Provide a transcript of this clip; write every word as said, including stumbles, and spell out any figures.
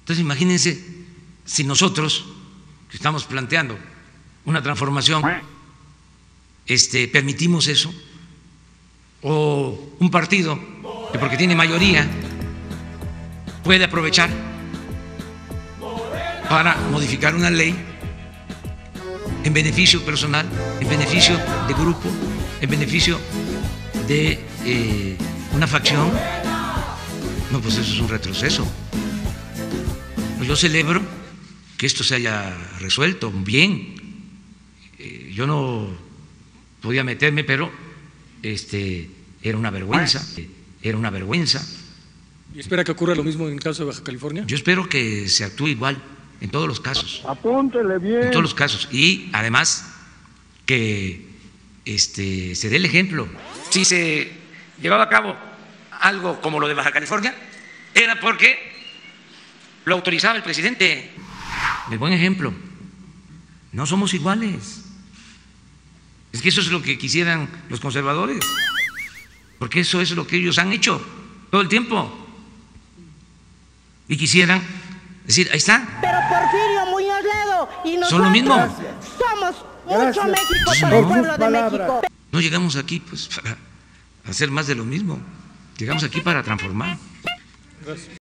Entonces imagínense si nosotros, que estamos planteando una transformación, este, permitimos eso, o un partido que porque tiene mayoría puede aprovechar para modificar una ley en beneficio personal, en beneficio de grupo, en beneficio de eh, una facción. No, pues eso es un retroceso. Yo celebro que esto se haya resuelto bien. Eh, yo no podía meterme, pero este, era una vergüenza, era una vergüenza. ¿Y espera que ocurra lo mismo en el caso de Baja California? Yo espero que se actúe igual en todos los casos. Apúntele bien. En todos los casos. Y además que este, se dé el ejemplo. Si se llevaba a cabo algo como lo de Baja California, era porque lo autorizaba el presidente. El buen ejemplo. No somos iguales. Es que eso es lo que quisieran los conservadores, porque eso es lo que ellos han hecho todo el tiempo. Y quisieran decir, ahí está. Pero Porfirio Muñoz Ledo y nosotros son lo mismo. Somos mucho Gracias. México Sí, por no. el pueblo de México. No llegamos aquí pues para hacer más de lo mismo. Llegamos aquí para transformar. Gracias.